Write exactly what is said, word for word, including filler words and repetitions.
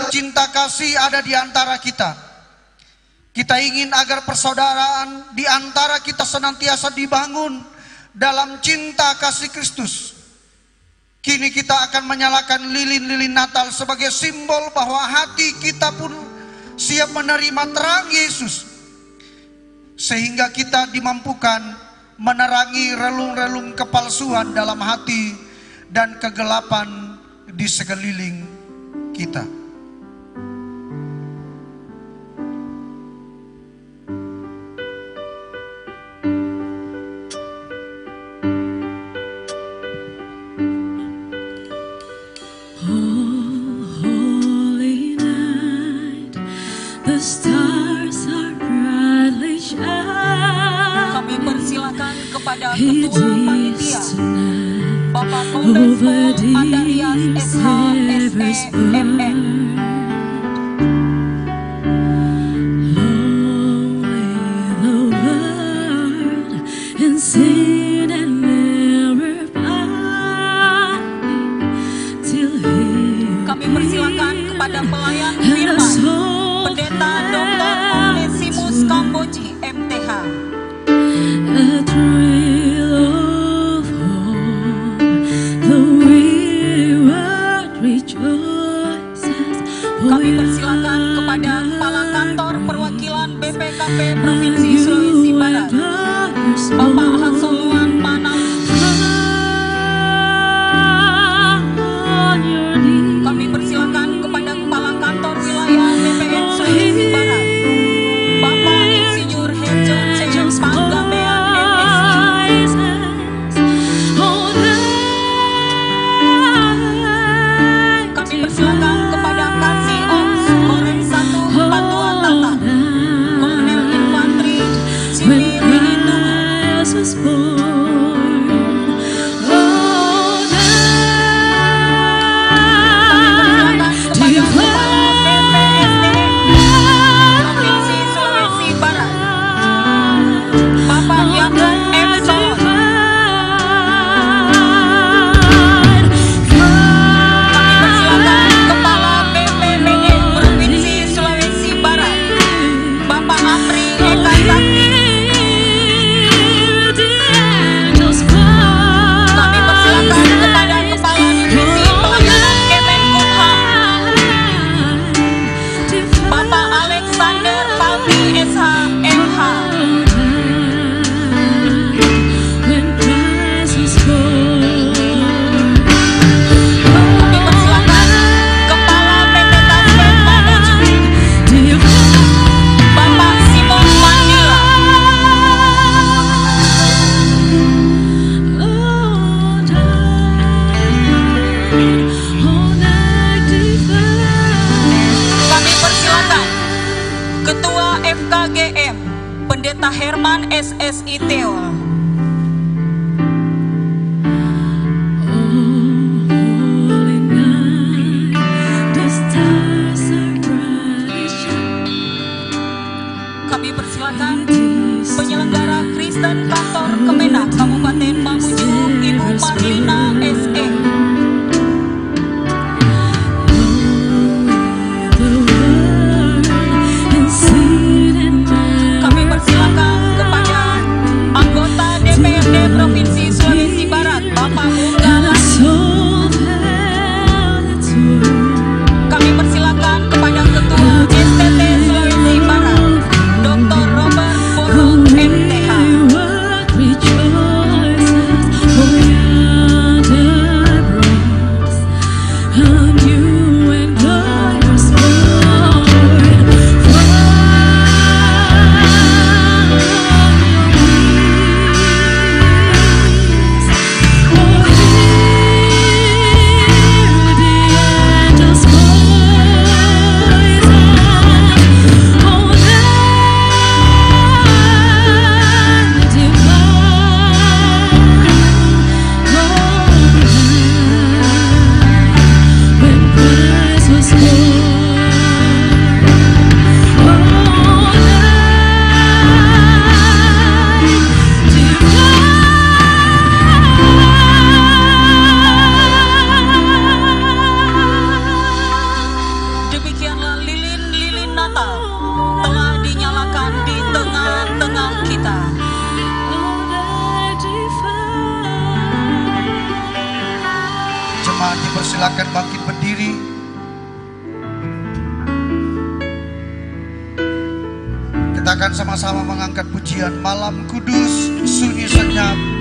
cinta kasih ada di antara kita. Kita ingin agar persaudaraan di antara kita senantiasa dibangun dalam cinta kasih Kristus. Kini kita akan menyalakan lilin-lilin Natal sebagai simbol bahwa hati kita pun siap menerima terang Yesus. Sehingga kita dimampukan menerangi relung-relung kepalsuan dalam hati dan kegelapan di sekeliling kita. The stars are brightly shining. Kami persilakan kepada Ketua Panitia Bapak Kombes Pol Andarias S H S E M N. Kami persilakan kepada pelayan firman Pendeta Doktor Onesimus Kamboji M T H. Kami persilakan kepada Kepala Kantor Perwakilan B P K P Provinsi Sulawesi Barat, Bapak Hasoluan Manal. Kami persilakan kepada Kepala Kantor Wilayah B P N Sulawesi Barat, Bapak Insinyur Herjo Cecep Panggabean M S I. Kami persilakan kepada Kasih Ops Korem satu Patua Tata, Kolonel Infanteri Sipil Rindu. Pendeta Herman S S I Teo. Kami persilakan penyelenggara Kristen Kantor Kemenak Kabupaten Mamuju, Ibu Marlina S E. Kami persilakan kepada anggota Demikianlah lilin-lilin Natal telah dinyalakan di tengah-tengah kita. Jemaat dipersilakan bangkit berdiri. Kita akan sama-sama mengangkat pujian Malam Kudus, sunyi senyap.